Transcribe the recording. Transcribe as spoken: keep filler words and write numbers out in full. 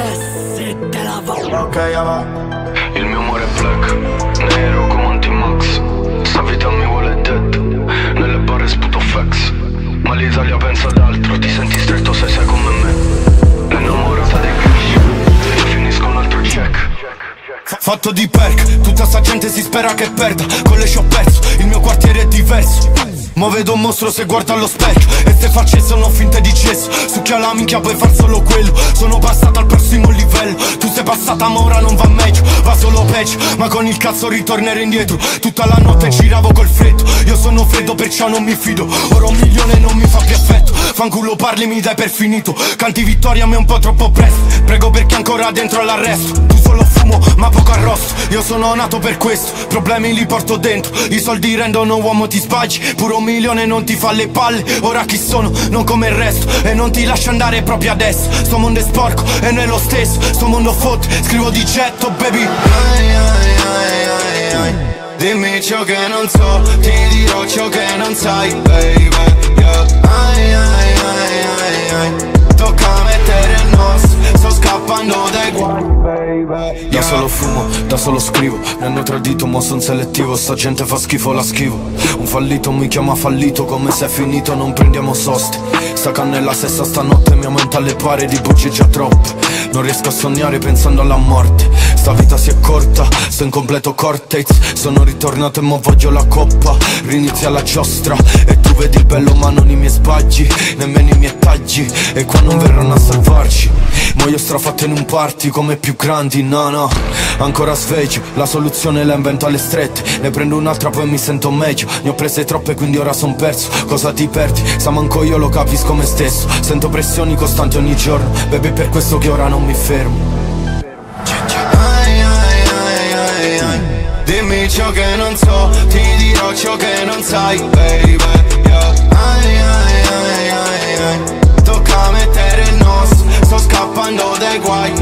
se te la va. Ok, va. Il mio amore è black, nero come Antimax. Sta vita mi vuole dead, nelle barre sputo fax. Ma l'Italia pensa ad altro, ti senti stretto se sei come me. Innamorata dei cash, io finisco un altro check. Fatto di perk, tutta sta gente si spera che perda. Con le ci ho perso, il mio quartiere è diverso. Mo vedo un mostro se guarda allo specchio. E se facce sono finte di cesso. Succhia la minchia puoi far solo quello. Sono passata al prossimo livello. Tu sei passata ma ora non va meglio. Va solo peggio, ma con il cazzo ritornerò indietro. Tutta la notte giravo col freddo. Io sono freddo perciò non mi fido. Ora un milione non mi fa più effetto. Fanculo parli mi dai per finito. Canti vittoria ma è un po' troppo presto. Prego perché ancora dentro all'arresto. Tu solo fumo ma poco arrosto. Io sono nato per questo, problemi li porto dentro. I soldi rendono uomo, ti sbagli. Pure un milione non ti fa le palle. Ora chi sono, non come il resto. E non ti lascio andare proprio adesso. Sto mondo è sporco e non è lo stesso. Sto mondo fotte, scrivo di getto baby. Ai, ai, ai, ai, ai. Dimmi ciò che non so, ti dirò ciò che non sai baby, yeah. Ai, ai, ai, ai, ai. Tocca mettere il nostro. Sto scappando dai guai baby, yeah. Da solo fumo, da solo scrivo. Mi hanno tradito, mo son selettivo. Sta gente fa schifo, la schivo. Un fallito mi chiama fallito, come se è finito non prendiamo soste. Sta cannella stessa stanotte mi aumenta le pare di bugie già troppe. Non riesco a sognare pensando alla morte. Sta vita si è corta, sto in completo cortex. Sono ritornato e mo voglio la coppa. Rinizia la giostra e tu vedi il bello ma non i miei sbagli, nemmeno i miei tagli. E qua non verranno a salvarci. Mo io strafatto in un party come più grandi, no no. Ancora sveglio, la soluzione la invento alle strette. Ne prendo un'altra poi mi sento meglio. Ne ho prese troppe quindi ora son perso. Cosa ti perdi? Sa manco io lo capisco me stesso. Sento pressioni costanti ogni giorno. Baby per questo che ora non mi fermo. Ai, ai, ai, ai, ai. Dimmi ciò che non so, ti dirò ciò che non sai baby, yeah. Ai, ai, ai, ai, ai. Tocca mettere il nostro. Sto scappando dai guai